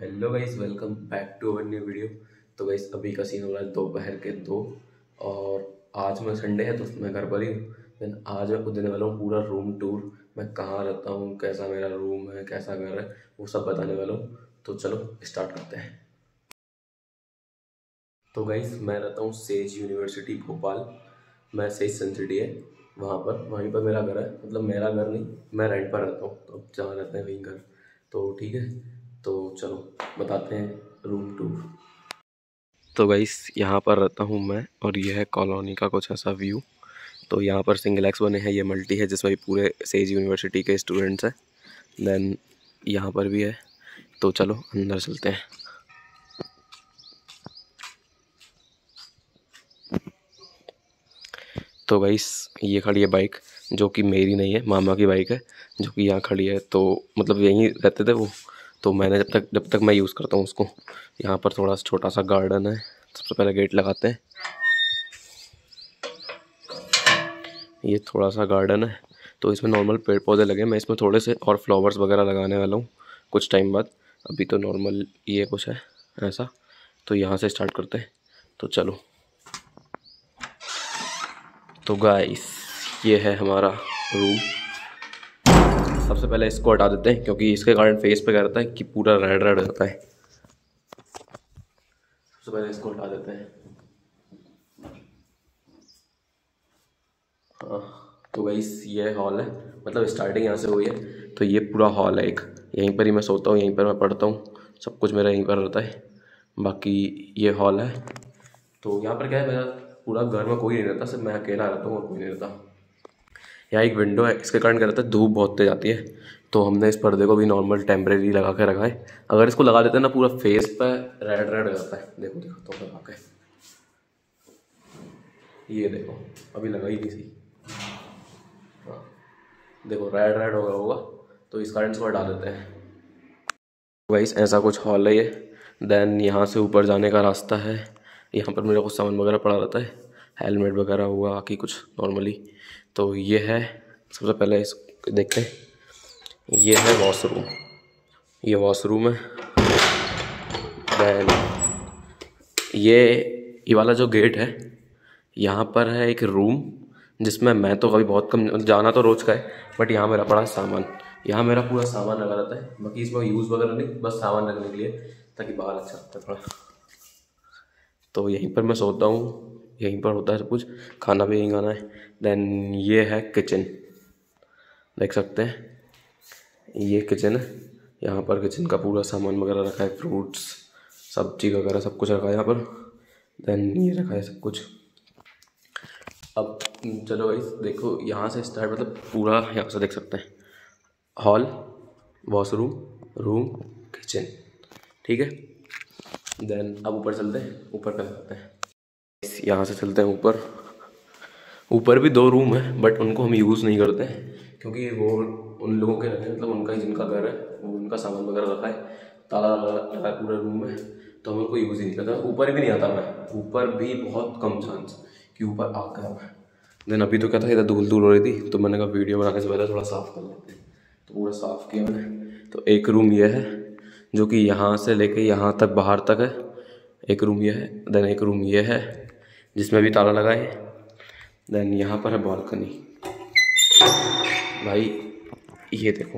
Hello guys, welcome back to our new video. तो guys अभी का सीन हो रहा है दोपहर के 2। और आज मैं संडे है तो मैं घर पर ही हूँ। देन आज मैं खुद देने वाला हूँ पूरा रूम टूर। मैं कहाँ रहता हूँ, कैसा मेरा रूम है, कैसा घर है, वो सब बताने वाला हूँ। तो चलो स्टार्ट करते हैं। तो गाइस मैं रहता हूँ सेज यूनिवर्सिटी भोपाल। मैं सेज सन सिटी है वहाँ पर, वहीं पर मेरा घर है। मतलब मेरा घर नहीं, मैं रेंट पर रहता हूँ, तो जहाँ रहते हैं वहीं घर। तो ठीक है, तो चलो बताते हैं रूम टूर। तो गाइस यहाँ पर रहता हूँ मैं, और ये है कॉलोनी का कुछ ऐसा व्यू। तो यहाँ पर सिंगल एक्स बने हैं, ये मल्टी है जिसमें पूरे सेज यूनिवर्सिटी के स्टूडेंट्स हैं। देन यहाँ पर भी है। तो चलो अंदर चलते हैं। तो गाइस ये खड़ी है बाइक, जो कि मेरी नहीं है, मामा की बाइक है, जो कि यहाँ खड़ी है। तो मतलब यहीं रहते थे वो, तो मैंने जब तक मैं यूज़ करता हूँ उसको। यहाँ पर थोड़ा सा छोटा सा गार्डन है। सबसे पहले गेट लगाते हैं। ये थोड़ा सा गार्डन है, तो इसमें नॉर्मल पेड़ पौधे लगे हैं। मैं इसमें थोड़े से और फ्लावर्स वगैरह लगाने वाला हूँ कुछ टाइम बाद। अभी तो नॉर्मल ये कुछ है ऐसा। तो यहाँ से स्टार्ट करते हैं। तो चलो। तो गाइस ये है हमारा रूम। सबसे पहले इसको हटा देते हैं, क्योंकि इसके कारण फेस पे क्या रहता है कि पूरा रेड रेड हो जाता है। सबसे पहले इसको हटा देते हैं। हाँ, तो गाइस ये हॉल है। मतलब स्टार्टिंग यहाँ से हुई है। तो ये पूरा हॉल है एक। यहीं पर ही मैं सोता हूँ, यहीं पर मैं पढ़ता हूँ, सब कुछ मेरा यहीं पर रहता है। बाकी ये हॉल है। तो यहाँ पर क्या है, मेरा पूरा घर में कोई नहीं रहता, सिर्फ मैं अकेला रहता हूँ और कोई नहीं रहता। यहाँ एक विंडो है, इसके कारण क्या रहता है धूप बहुत तेज आती है। तो हमने इस पर्दे को भी नॉर्मल टेम्परेरी लगा के रखा है। अगर इसको लगा देते हैं ना, पूरा फेस पे रेड रेड हो जाता है। देखो देखो तो लगा के, ये देखो अभी लगा ही नहीं सही। हाँ देखो रेड रेड हो गया होगा, तो इस कारण इसको हटा देते हैं। वाइस ऐसा कुछ हॉल है ये। देन यहाँ से ऊपर जाने का रास्ता है। यहाँ पर मेरा कुछ सामान वगैरह पड़ा रहता है, हेलमेट वगैरह हुआ, बाकी कुछ नॉर्मली। तो ये है, सबसे पहले इस देखते हैं। ये है वॉशरूम, ये वॉशरूम है। देन ये वाला जो गेट है, यहाँ पर है एक रूम, जिसमें मैं तो कभी बहुत कम जाना, तो रोज़ का है, बट यहाँ मेरा पड़ा है सामान। यहाँ मेरा पूरा सामान लगा रहता है। बाकी इसमें यूज़ वगैरह नहीं, बस सामान रखने के लिए, ताकि बाहर अच्छा लगता है थोड़ा। तो यहीं पर मैं सोता हूँ, यहीं पर होता है सब कुछ, खाना भी यहीं खाना है। देन ये है किचन, देख सकते हैं ये किचन है। यहाँ पर किचन का पूरा सामान वगैरह रखा है, फ्रूट्स, सब्जी वगैरह सब कुछ रखा है यहाँ पर। देन ये रखा है सब कुछ। अब चलो गाइस देखो, यहाँ से स्टार्ट, मतलब पूरा यहाँ से देख सकते हैं। हॉल, वॉशरूम, रूम, किचन, ठीक है। देन अब ऊपर चलते हैं, ऊपर क्या करते हैं, यहाँ से चलते हैं ऊपर। ऊपर भी 2 रूम है, बट उनको हम यूज़ नहीं करते हैं, क्योंकि वो उन लोगों के रखे, मतलब उनका ही जिनका घर है, वो उनका सामान वगैरह रखा है, ताला लगा है पूरे रूम में। तो हम उनको यूज़ ही नहीं करते। ऊपर भी नहीं आता मैं, ऊपर भी बहुत कम चांस कि ऊपर आ गया मैं। देन अभी तो क्या था, इधर धूल धूल हो रही थी, तो मैंने कहा वीडियो बनाने से पहले थोड़ा साफ़ कर लेते हैं। तो पूरा साफ़ किया मैंने। तो एक रूम ये है, जो कि यहाँ से लेके यहाँ तक बाहर तक है। एक रूम ये है। देन एक रूम ये है, जिसमें भी ताला लगा है। देन यहाँ पर है बालकनी। भाई ये देखो,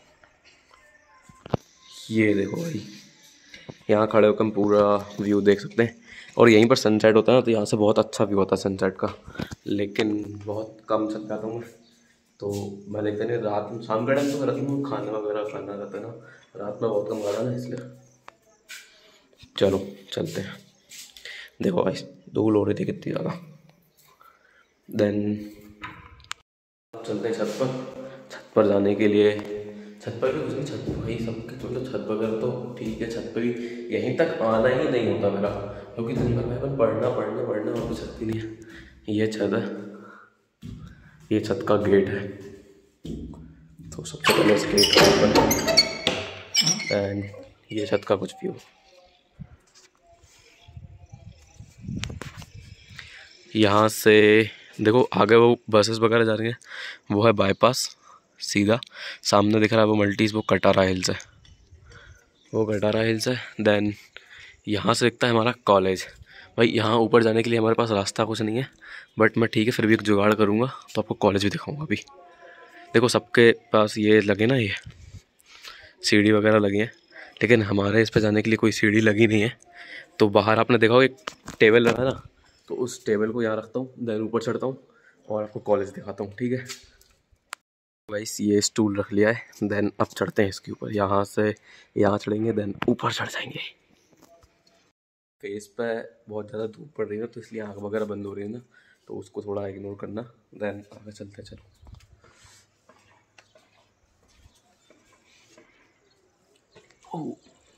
ये देखो भाई, यहाँ खड़े होकर हम पूरा व्यू देख सकते हैं। और यहीं पर सनसेट होता है ना, तो यहाँ से बहुत अच्छा व्यू होता है सनसेट का। लेकिन बहुत कम छत जाता हूँ मैं, तो मैं देखते नहीं। रात में, शाम के टाइम तो रहता हूँ, खाना वगैरह खाना रहता है ना, रात में बहुत कम खाता ना, इसलिए। चलो चलते हैं। देखो भाई धूल हो रही थी कितनी ज़्यादा। देन चलते हैं छत पर। छत पर जाने के लिए, छत पर भी कुछ नहीं, छत भाई सबके, मतलब छत वगैरह तो ठीक है, छत पर भी यहीं तक आना ही नहीं होता मेरा, क्योंकि दिन भर में पढ़ना पढ़ना पढ़ना, और कुछ छत ही नहीं है। ये छत है, ये छत का गेट है। तो सबसे पहले इस गेट को ओपन, एंड ये छत का कुछ व्यू। यहाँ से देखो आगे वो बसेस वगैरह जा रही हैं, वो है बाईपास। सीधा सामने दिख रहा है वो मल्टीज, वो कटारा हिल्स है। वो गटारा हिल्स है। देन यहाँ से दिखता है हमारा कॉलेज। भाई यहाँ ऊपर जाने के लिए हमारे पास रास्ता कुछ नहीं है, बट मैं ठीक है फिर भी एक जुगाड़ करूँगा तो आपको कॉलेज भी दिखाऊँगा। अभी देखो सबके पास ये लगे ना, ये सीढ़ी वगैरह लगी है, लेकिन हमारे इस पे जाने के लिए कोई सीढ़ी लगी नहीं है। तो बाहर आपने देखा हो एक टेबल रखा है ना, तो उस टेबल को यहाँ रखता हूँ, देन ऊपर चढ़ता हूँ और आपको कॉलेज दिखाता हूँ, ठीक है। गाइस ये स्टूल रख लिया है, देन अब चढ़ते हैं इसके ऊपर। यहाँ से यहाँ चढ़ेंगे, देन ऊपर चढ़ जाएंगे। फेस पे बहुत ज़्यादा धूप पड़ रही है ना, तो इसलिए आँख वगैरह बंद हो रही है ना, तो उसको थोड़ा इग्नोर करना। देन आगे चलते हैं, चलो। ओ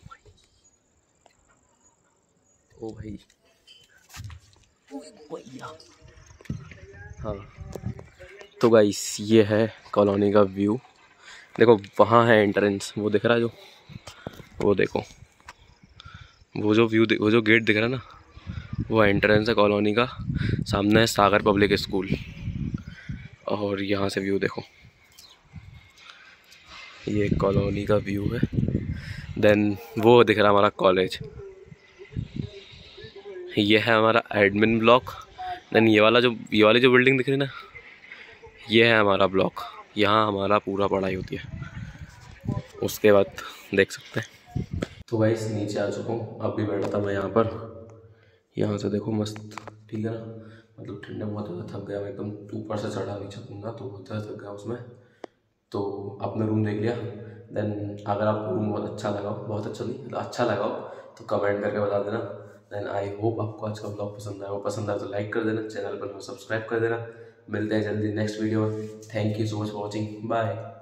ओ भाई, ओ भैया। हाँ तो गाइस ये है कॉलोनी का व्यू। देखो वहाँ है एंट्रेंस, वो दिख रहा है जो, वो देखो वो जो व्यू, वो जो गेट दिख रहा है ना, वो एंट्रेंस है कॉलोनी का। सामने है सागर पब्लिक स्कूल, और यहाँ से व्यू देखो, ये कॉलोनी का व्यू है। देन वो दिख रहा है हमारा कॉलेज, ये है हमारा एडमिन ब्लॉक। देन ये वाली जो बिल्डिंग दिख रही है ना, ये है हमारा ब्लॉक, यहाँ हमारा पूरा पढ़ाई होती है। उसके बाद देख सकते हैं। तो गाइस नीचे आ चुका हूँ, अब भी बैठा था मैं यहाँ पर। यहाँ से देखो मस्त, ठीक है ना, मतलब ठंडा बहुत ज़्यादा थक गया मैं एकदम, ऊपर से चढ़ा नीचे कूदा तो बहुत ज़्यादा थक गया उसमें। तो आपने रूम देख लिया। देन अगर आपको रूम बहुत अच्छा लगा हो, बहुत अच्छा नहीं मतलब अच्छा लगा हो, तो कमेंट करके बता देना। देन आई होप आपको आज का ब्लॉग पसंद आया हो। पसंद आया तो लाइक कर देना, चैनल पर सब्सक्राइब कर देना। मिलते हैं जल्दी नेक्स्ट वीडियो में। Thank you so much for watching, bye.